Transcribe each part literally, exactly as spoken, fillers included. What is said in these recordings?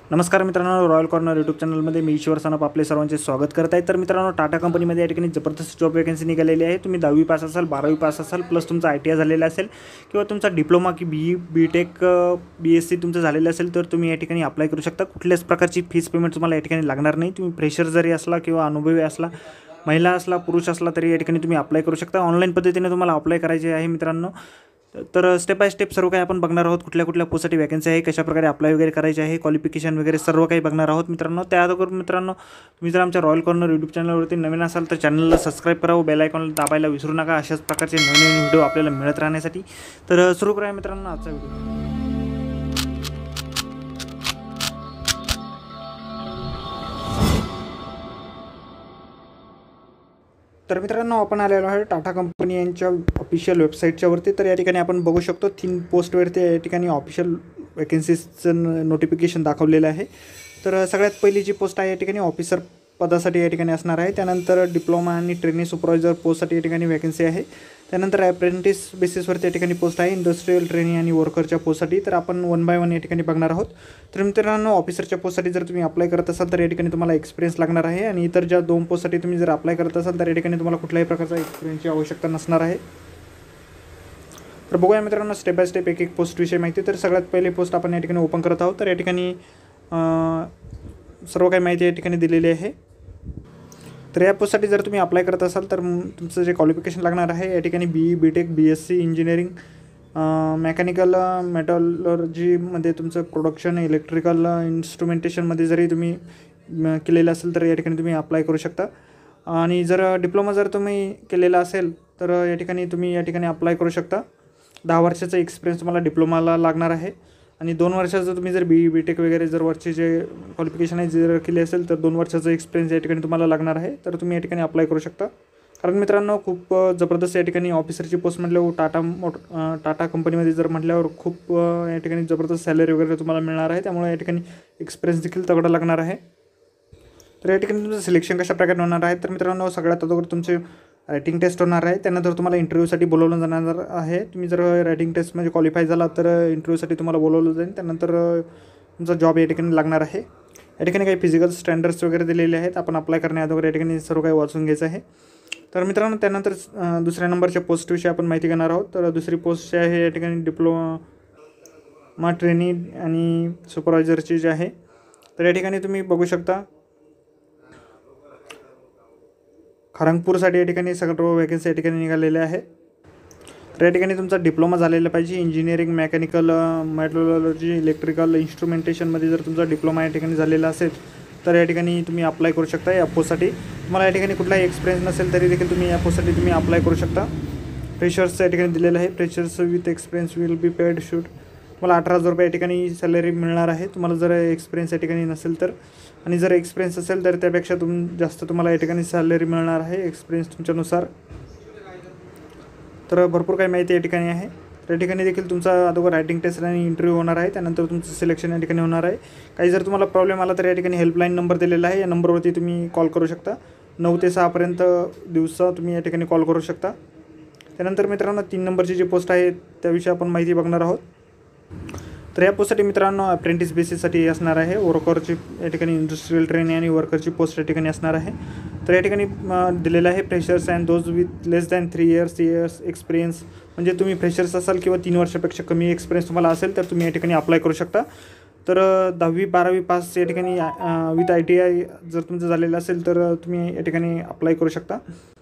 नमस्कार मित्रांनो, royal corner YouTube चॅनलमध्ये मी ईश्वर सनप आपले सर्वांचे स्वागत करत आहे। तर मित्रांनो, टाटा कंपनीमध्ये या ठिकाणी जबरदस्त जॉब वॅकन्सी निघालेली आहे। तुम्ही दहावी पास असाल, बारावी पास असाल, प्लस तुमचा आय टी आय झालेला असेल किंवा तुमचा डिप्लोमा की B E B tech B S C तुमचं झालेलं असेल तर तुम्ही या ठिकाणी अप्लाय करू शकता। कुठल्याच प्रकारची फीस पेमेंट तुम्हाला या ठिकाणी लागणार नाही। तुम्ही फ्रेशर जरी असला किंवा अनुभवी असला, महिला असला, पुरुष असला तरी या ठिकाणी तुम्ही अप्लाय करू शकता। ऑनलाईन पद्धतीने तुम्हाला अप्लाय करायचे आहे मित्रांनो। तर स्टेप बाय स्टेप सर्व काही आपण बघणार आहोत। कुठल्या कुठल्या पोस्टसाठी वॅकन्सी आहे, कशा प्रकारे अप्लाय वगैरे करायचे आहे, क्वालिफिकेशन वगैरे सर्व काही बघणार आहोत मित्रांनो। त्या अगोदर मित्रांनो, तुम्ही जर आमच्या रॉयल कॉर्नर यूट्यूब चॅनलवरती नवीन असाल तर चॅनलला सबस्क्राईब करा व बेल आयकॉनला दाबायला विसरू नका, अशाच प्रकारचे नवीन नवीन व्हिडिओ आपल्याला मिळत राहण्यासाठी। तर सुरू करूया मित्रांनो आजचा व्हिडिओ। तर मित्रांनो, आपण आलेलो आहे टाटा कंपनी यांच्या ऑफिशियल वेबसाईटच्या वरती। तर या ठिकाणी आपण बघू शकतो तीन पोस्टवरती या ठिकाणी ऑफिशियल वॅकन्सीजचं नोटिफिकेशन दाखवलेलं आहे। तर सगळ्यात पहिली जी पोस्ट आहे या ठिकाणी ऑफिसर पदासाठी या ठिकाणी असणार आहे। त्यानंतर डिप्लोमा आणि ट्रेनिंग सुपरवायझर पोस्टसाठी या ठिकाणी वॅकन्सी आहे। त्यानंतर अप्रेंटिस बेसिसवरती या ठिकाणी पोस्ट आहे इंडस्ट्रियल ट्रेनिंग आणि वर्करच्या पोस्टसाठी। तर आपण वन बाय वन या ठिकाणी बघणार आहोत। तर मित्रांनो, ऑफिसरच्या पोस्टसाठी जर तुम्ही अप्लाय करत असाल तर या ठिकाणी तुम्हाला एक्सपिरियन्स लागणार आहे आणि इतर ज्या दोन पोस्टसाठी तुम्ही जर अप्लाय करत असाल तर या ठिकाणी तुम्हाला कुठल्याही प्रकारचा एक्सपिरियन्सची आवश्यकता नसणार आहे। तर बघूया मित्रांनो स्टेप बाय स्टेप एक एक पोस्टविषयी माहिती। तर सगळ्यात पहिले पोस्ट आपण या ठिकाणी ओपन करत आहोत। तर या ठिकाणी सर्व काही माहिती या ठिकाणी दिलेली आहे। तर या पोस्टसाठी जर तुम्ही अप्लाय करत असाल तर तुमचं जे क्वालिफिकेशन लागणार आहे या ठिकाणी B E B tech B S C engineering mechanical मेटॉलॉजीमध्ये तुमचं प्रोडक्शन इलेक्ट्रिकल इन्स्ट्रुमेंटेशनमध्ये जरी तुम्ही केलेलं असेल तर या ठिकाणी तुम्ही अप्लाय करू शकता। आणि जर डिप्लोमा जर तुम्ही केलेला असेल तर या ठिकाणी तुम्ही या ठिकाणी अप्लाय करू शकता। दहा वर्षाचा एक्सपिरियन्स तुम्हाला डिप्लोमाला लागणार आहे आणि दोन वर्षाचं तुम्ही जर बी बी टेक वगैरे जर वरचे जे क्वालिफिकेशन आहे जर केले असेल तर दोन वर्षाचं एक्सपिरियन्स या ठिकाणी तुम्हाला लागणार आहे। तर तुम्ही या ठिकाणी अप्लाय करू शकता। कारण मित्रांनो, खूप जबरदस्त या ठिकाणी ऑफिसरची पोस्ट म्हटल्यावर टाटा मोट टाटा कंपनीमध्ये जर म्हटल्यावर खूप या ठिकाणी जबरदस्त सॅलरी वगैरे तुम्हाला मिळणार आहे। त्यामुळे या ठिकाणी एक्सपिरियन्स देखील तगडा लागणार आहे। तर या ठिकाणी तुमचं सिलेक्शन कशा प्रकारे होणार आहे तर मित्रांनो, सगळ्यात अगोदर तुमचे रायटिंग टेस्ट होणार आहे। त्यानंतर तुम्हाला इंटरव्ह्यूसाठी बोलवलं जाणार आहे। तुम्ही जर रायटिंग टेस्टमध्ये क्वालिफाय झाला तर इंटरव्ह्यूसाठी तुम्हाला बोलवलं जाईल। त्यानंतर तुमचा जॉब या ठिकाणी लागणार आहे। या ठिकाणी काही फिजिकल स्टँडर्ड्स वगैरे दिलेले आहेत, आपण अप्लाय करण्याअगोदर या ठिकाणी सर्व काही वाचून घ्यायचं आहे। तर मित्रांनो, त्यानंतर दुसऱ्या नंबरच्या पोस्टविषयी आपण माहिती घेणार आहोत। तर दुसरी पोस्ट जी आहे या ठिकाणी डिप्लोमा ट्रेनिंग आणि सुपरवायझरची जी आहे। तर या ठिकाणी तुम्ही बघू शकता खरगपूरसाठी या ठिकाणी सर्व वॅकन्सी या ठिकाणी निघालेल्या आहे। तर या ठिकाणी तुमचा डिप्लोमा झालेला पाहिजे इंजिनिअरिंग मेकॅनिकल मेट्रोलॉजी इलेक्ट्रिकल इन्स्ट्रुमेंटेशनमध्ये जर तुमचा डिप्लोमा या ठिकाणी झालेला असेल तर या ठिकाणी तुम्ही अप्लाय करू शकता। या पोस्टसाठी तुम्हाला या ठिकाणी कुठलाही एक्सपिरियन्स नसेल तरी देखील तुम्ही या पोस्टसाठी तुम्ही अप्लाय करू शकता। फ्रेशर्स या ठिकाणी दिलेलं आहे, freshers with experience will be paid shoot तुम्हाला अठरा हजार रुपये या ठिकाणी सॅलरी मिळणार आहे तुम्हाला जर एक्सपिरियन्स या ठिकाणी नसेल तर। आणि जर एक्सपिरियन्स असेल तर त्यापेक्षा तुम जास्त तुम्हाला या ठिकाणी सॅलरी मिळणार आहे एक्सपिरियन्स तुमच्यानुसार। तर भरपूर काही माहिती या ठिकाणी आहे। तर या ठिकाणी देखील तुमचा अगोदर रायटिंग टेस्ट आणि इंटरव्ह्यू होणार आहे। त्यानंतर तुमचं सिलेक्शन या ठिकाणी होणार आहे। काही जर तुम्हाला प्रॉब्लेम आला तर या ठिकाणी हेल्पलाईन नंबर दिलेला आहे, या नंबरवरती तुम्ही कॉल करू शकता। नऊ ते सहापर्यंत दिवसा तुम्ही या ठिकाणी कॉल करू शकता। त्यानंतर मित्रांनो, तीन नंबरची जी पोस्ट आहे त्याविषयी आपण माहिती बघणार आहोत। तर या पोस्टसाठी मित्रांनो अप्रेंटिस बेसिससाठी असणार आहे। वर्करची या ठिकाणी इंडस्ट्रियल ट्रेनिंग आणि वर्करची पोस्ट या ठिकाणी असणार आहे। तर या ठिकाणी दिलेलं आहे freshers and those with less than three years years experience म्हणजे तुम्ही फ्रेशर्स असाल किंवा तीन वर्षापेक्षा कमी एक्सपिरियन्स तुम्हाला असेल तर तुम्ही या ठिकाणी अप्लाय करू शकता। तर दहावी बारावी पास या ठिकाणी विथ आय टी आय जर तुमचं झालेलं असेल तर तुम्ही या ठिकाणी अप्लाय करू शकता।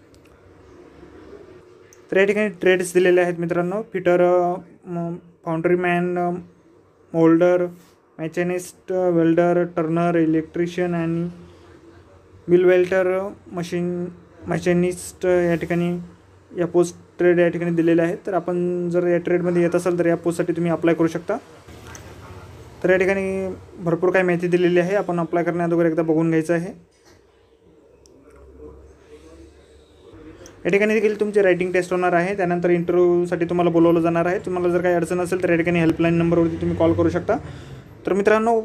तर या ठिकाणी ट्रेड्स दिलेले आहेत मित्रांनो, fitter foundry man moulder machinist welder turner electrician आणि बिल वेल्टर मशीन मॅचॅनिस्ट या ठिकाणी या पोस्ट ट्रेड या ठिकाणी दिलेले आहेत। तर आपण जर या ट्रेडमध्ये येत असाल तर या पोस्टसाठी तुम्ही अप्लाय करू शकता। तर या ठिकाणी भरपूर काही माहिती दिलेली आहे, आपण अप्लाय करण्याअगोदर एकदा बघून घ्यायचं आहे। या ठिकाणी देखील तुमची रायटिंग टेस्ट होणार आहे। त्यानंतर इंटरव्ह्यूसाठी तुम्हाला बोलवलं जाणार आहे। तुम्हाला जर काही अडचण असेल तर या ठिकाणी हेल्पलाईन नंबरवरती तुम्ही कॉल करू शकता। तर मित्रांनो,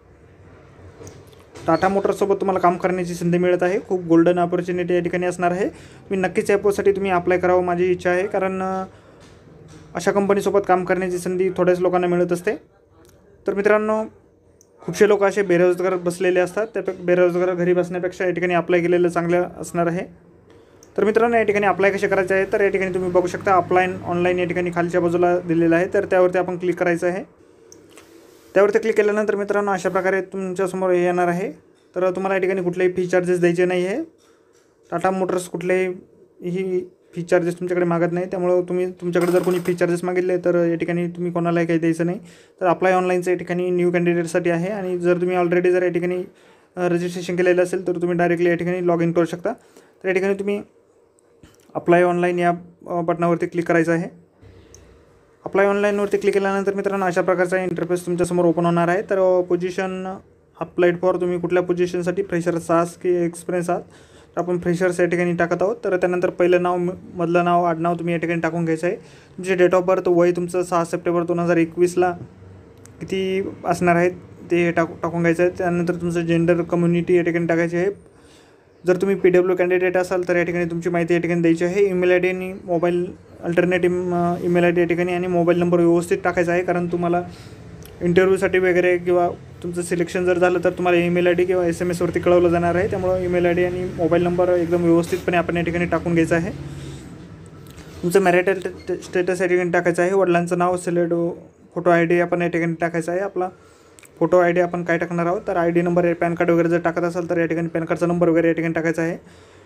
टाटा मोटर्ससोबत तुम्हाला काम करण्याची संधी मिळत आहे। खूप गोल्डन ऑपॉर्च्युनिटी या ठिकाणी असणार आहे। तुम्ही नक्कीच या पोस्टसाठी तुम्ही अप्लाय करावं माझी इच्छा आहे, कारण अशा कंपनीसोबत काम करण्याची संधी थोड्याच लोकांना मिळत असते। तर मित्रांनो, खूपसे लोक असे बेरोजगार बसलेले असतात, त्या बेरोजगार घरी बसण्यापेक्षा या ठिकाणी अप्लाय केलेलं चांगलं असणार आहे. तर मित्रांनो, या ठिकाणी अप्लाय कसे करायचे आहे, तर या ठिकाणी तुम्ही बघू शकता अप्लाय ऑनलाईन या ठिकाणी खालच्या बाजूला दिलेलं आहे. तर त्यावरती आपण क्लिक करायचं आहे. त्यावरती क्लिक केल्यानंतर मित्रांनो अशा प्रकारे तुमच्यासमोर हे येणार आहे. तर तुम्हाला या ठिकाणी कुठलेही फी चार्जेस द्यायचे नाही आहे. टाटा मोटर्स कुठलेही फी चार्जेस तुमच्याकडे मागत नाही, त्यामुळे तुम्ही तुमच्याकडे जर कोणी फी चार्जेस मागितले तर या ठिकाणी तुम्ही कोणालाही काही द्यायचं नाही. तर अप्लाय ऑनलाईनचं या ठिकाणी न्यू कॅन्डिडेटसाठी आहे. आणि जर तुम्ही ऑलरेडी जर या ठिकाणी रजिस्ट्रेशन केलेलं असेल तर तुम्ही डायरेक्टली या ठिकाणी लॉग इन करू शकता. तर या ठिकाणी तुम्ही अप्लाय ऑनलाईन या बटनावरती क्लिक करायचं आहे. अप्लाय ऑनलाईनवरती क्लिक केल्यानंतर मित्रांनो अशा प्रकारचा इंटरफेस तुमच्यासमोर ओपन होणार आहे. तर पोझिशन अप्लाइड फॉर, तुम्ही कुठल्या पोझिशनसाठी फ्रेशर्स आहात की एक्सपिरियन्स आहात, तर आपण फ्रेशर्स या ठिकाणी टाकत आहोत. तर त्यानंतर पहिलं नाव, मधलं नाव, आडनाव तुम्ही या ठिकाणी टाकून घ्यायचं आहे. तुमचे डेट ऑफ बर्थ, वय तुमचं सहा सप्टेंबर दोन हजार एकवीसला किती असणार आहे ते टाकू टाकून घ्यायचं आहे. त्यानंतर तुमचं जेंडर, कम्युनिटी या ठिकाणी टाकायची आहे. जर तुम्ही पी डब्ल्यू कॅन्डिडेट असाल तर या ठिकाणी तुमची माहिती या ठिकाणी द्यायची आहे. ईमेल आय डी आणि mobile alternative email I D या ठिकाणी आणि मोबाईल नंबर व्यवस्थित टाकायचा आहे, कारण तुम्हाला इंटरव्ह्यूसाठी वगैरे किंवा तुमचं सिलेक्शन जर झालं तर तुम्हाला ईमेल आय डी किंवा एस एम एसवरती कळवलं जाणार आहे. त्यामुळे ईमेल आय डी आणि मोबाईल नंबर एकदम व्यवस्थितपणे आपण या ठिकाणी टाकून घ्यायचा आहे. तुमचं मॅरिटल स्टेटस या ठिकाणी टाकायचं आहे. वडिलांचं नाव, सिलेक्ट फोटो आय डी आपण या ठिकाणी टाकायचा आहे. आपला फोटो आय डी आपण काय टाकणार आहोत, तर I D number, PAN card वगैरे जर टाकत असाल तर या ठिकाणी पॅन कार्डचा नंबर वगैरे या ठिकाणी टाकायचा आहे.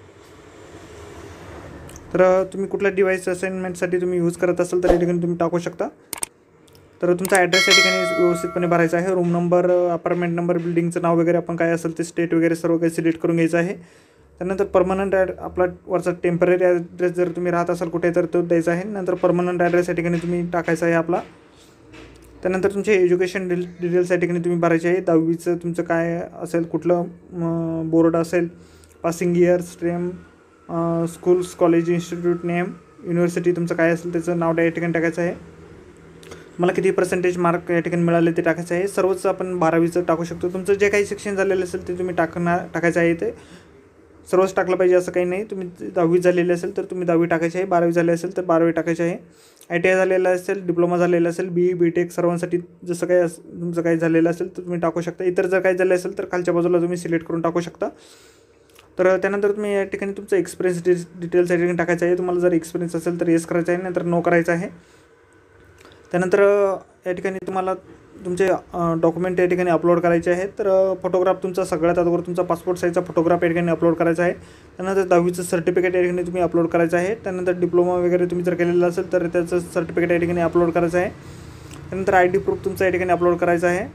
तर तुम्ही कुठल्या डिव्हाइस असाइनमेंटसाठी तुम्ही यूज करत असाल तर या ठिकाणी तुम्ही टाकू शकता. तर तुमचा ॲड्रेस या ठिकाणी व्यवस्थितपणे भरायचा आहे. रूम नंबर, अपार्टमेंट नंबर, बिल्डिंगचं नाव वगैरे आपण काय असेल ते स्टेट वगैरे सर्व काही सिलेक्ट करून घ्यायचं आहे. त्यानंतर परमनंट ॲड आपला वरचा टेम्पररी ॲड्रेस जर तुम्ही राहत असाल कुठे तर तो द्यायचा आहे. नंतर परमनंट ॲड्रेस या ठिकाणी तुम्ही टाकायचा आहे आपला. त्यानंतर तुमचे एज्युकेशन डिल डिटेल्स या ठिकाणी तुम्ही भरायचे आहे. दहावीचं तुमचं काय असेल, कुठलं बोर्ड असेल, passing year, stream, schools, college, institute name, university तुमचं काय असेल त्याचं नाव या ठिकाणी टाकायचं आहे. मला किती पर्सेंटेज मार्क या ठिकाणी मिळाले ते टाकायचं आहे. सर्वच आपण बारावीचं टाकू शकतो. तुमचं जे काही शिक्षण झालेलं असेल ते तुम्ही टाकणार टाकायचं आहे. ते सर्वच टाकलं पाहिजे असं काही नाही. तुम्ही दहावी झालेली असेल तर तुम्ही दहावी टाकायची आहे. बारावी झाली असेल तर बारावी टाकायची आहे. आय टी आय झालेलं असेल, डिप्लोमा झालेला असेल, बी ई बी टेक सर्वांसाठी जसं काही तुमचं काही झालेलं असेल तर तुम्ही टाकू शकता. इतर जर काही झालं असेल तर खालच्या बाजूला तुम्ही सिलेक्ट करून टाकू शकता. तर त्यानंतर तुम्ही या ठिकाणी तुमचं एक्सपिरियन्स डि डिटेल्स या ठिकाणी टाकायचं आहे. तुम्हाला जर एक्सपिरियन्स असेल तर येस करायचं आहे, नंतर नो करायचं आहे. त्यानंतर या ठिकाणी तुम्हाला तुमचे डॉक्युमेंट या ठिकाणी अपलोड करायचे आहेत. तर फोटोग्राफ तुमचा सगळ्यात अगोदर तुमचा पासपोर्ट साईजचा फोटोग्राफ या ठिकाणी अपलोड करायचा आहे. त्यानंतर दहावीचं सर्टिफिकेट या ठिकाणी तुम्ही अपलोड करायचं आहे. त्यानंतर डिप्लोमा वगैरे तुम्ही जर केलेलं असेल तर त्याचं सर्टिफिकेट या ठिकाणी अपलोड करायचं आहे. त्यानंतर आय डी प्रूफ तुमचा या ठिकाणी अपलोड करायचा आहे.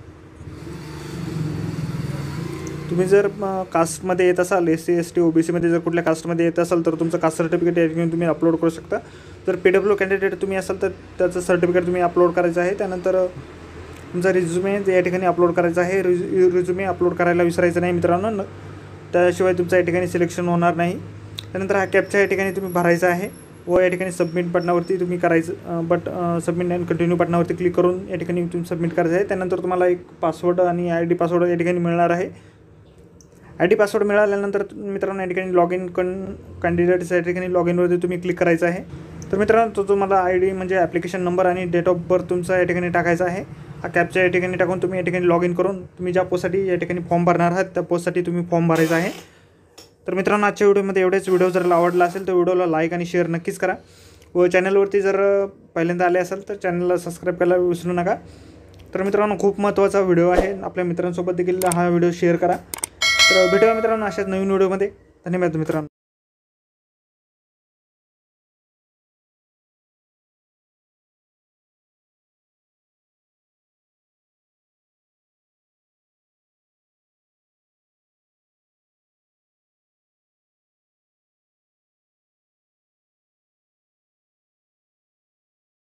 तुम्ही जर कास्टमध्ये येत असाल, S C S T O B सीमध्ये जर कुठल्या कास्टमध्ये येत असाल तर तुमचं कास्ट सर्टिफिकेट या ठिकाणी तुम्ही अपलोड करू शकता. जर पी डब्ल्यू कॅन्डिडेट तुम्ही असाल तर त्याचं सर्टिफिकेट तुम्ही अपलोड करायचं आहे. त्यानंतर तुमचा रिझ्युमे या ठिकाणी अपलोड करायचा आहे. रिझ रिझ्युमे अपलोड करायला विसरायचं नाही मित्रांनो, त्याशिवाय तुमचं या ठिकाणी सिलेक्शन होणार नाही. त्यानंतर हा कॅप्चा या ठिकाणी तुम्ही भरायचा आहे व या ठिकाणी सबमिट बटनावरती तुम्ही करायचं. बट सबमिट अँड कंटिन्यू बटनावरती क्लिक करून या ठिकाणी तुम्ही सबमिट करायचं आहे. त्यानंतर तुम्हाला एक पासवर्ड आणि आय डी पासवर्ड या ठिकाणी मिळणार आहे. आय डी पासवर्ड मिळाल्यानंतर मित्रांनो या ठिकाणी लॉग इन कन कॅन्डिडेट्स या ठिकाणी लॉग इनवरती तुम्ही क्लिक करायचं आहे. तर मित्रांनो तो तुम्हाला आय डी म्हणजे ॲप्लिकेशन नंबर आणि डेट ऑफ बर्थ तुमचा या ठिकाणी टाकायचा आहे. हा कॅपच्या या ठिकाणी टाकून तुम्ही या ठिकाणी लॉग इन करून तुम्ही ज्या पोस्टसाठी या ठिकाणी फॉर्म भरणार आहात त्या पोस्टसाठी तुम्ही फॉर्म भरायचा आहे. तर मित्रांनो आजच्या व्हिडिओमध्ये एवढेच. व्हिडिओ जर आवडला असेल तर व्हिडिओला लाईक आणि शेअर नक्कीच करा व चॅनलवरती जर पहिल्यांदा आले असेल तर चॅनलला सबस्क्राईब करायला विसरू नका. तर मित्रांनो खूप महत्त्वाचा व्हिडिओ आहे. आपल्या मित्रांसोबत देखील हा व्हिडिओ शेअर करा. तर भेटूया मित्रांनो अशाच नवीन व्हिडिओमध्ये. धन्यवाद मित्रांनो.